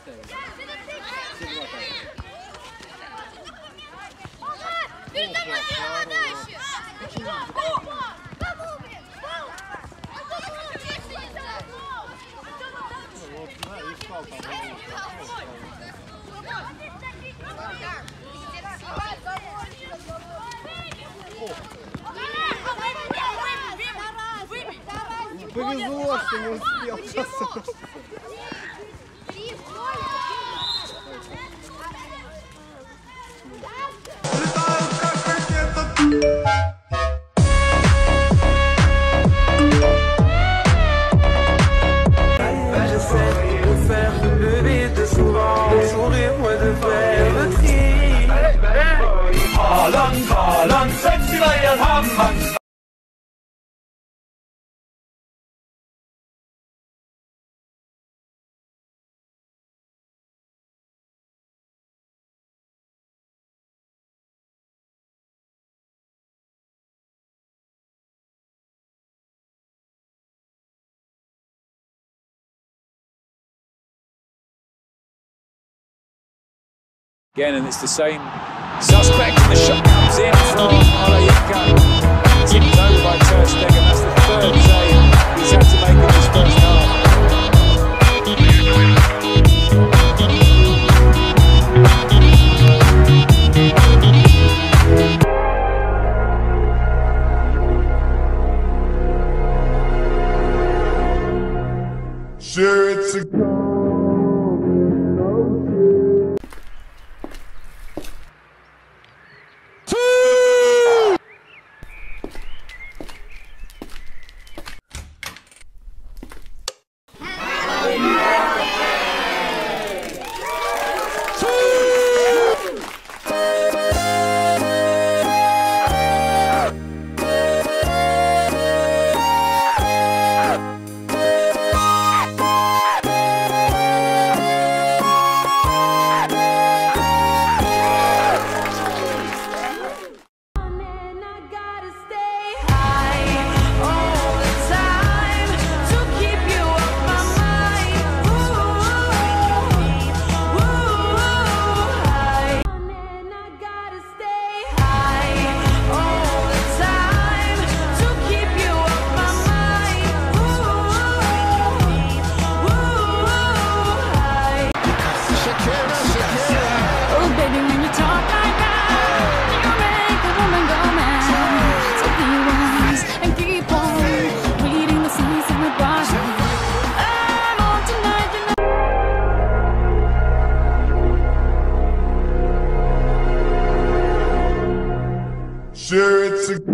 Повезло, что не успел. Je sais le faire, le vide souvent, sourire de faire le tri. Haaland, sexy Ryan Hammond. Again, and it's the same suspect, and the shot comes in from Olayinka. Tipped over by Ter Stegen. That's the third save he's had to make in this first half. Sure, it's a Sure, it's a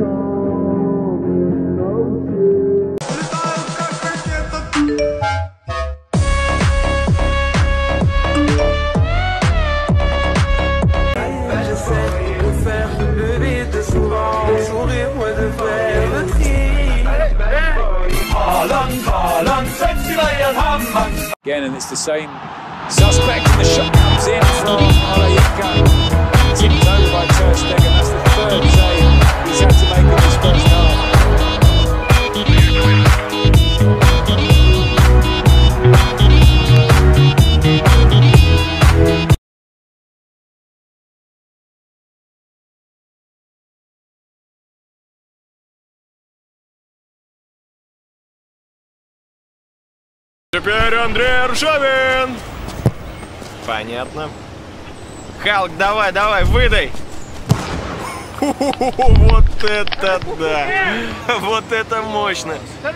Je sais le faire, le vide souvent, sourire de faire le tri. Haaland, sexy Ryan Hammond. Again, and it's the same suspect, and the shot comes in from Olayinka. Tipped over by Ter Stegen. That's the third save he's had to make in this first half. Теперь Андрей Аршавин. Понятно. Халк, давай, выдай. Вот это да! Вот это мощно!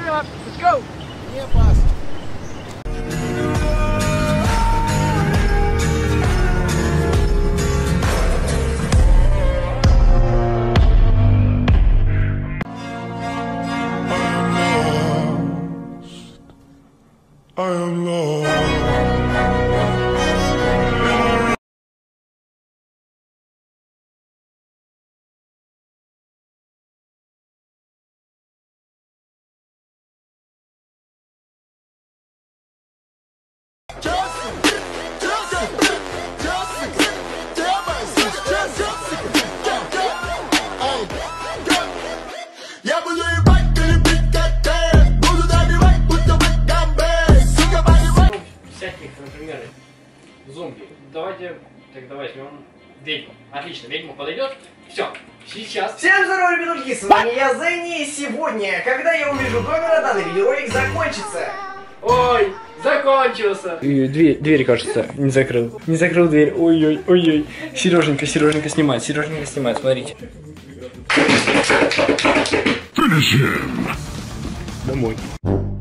I am lost. зомби. Давайте, так давай возьмем ведьму. Отлично, ведьма подойдет. Все, сейчас. Всем здорово, ребятушки, с вами я, Зенни, и сегодня, когда я увижу номер, данный видеоролик закончится. Ой, закончился. Дверь, кажется, не закрыл. Не закрыл дверь. Ой-ой, ой-ой. Сереженька снимает, смотрите. Домой.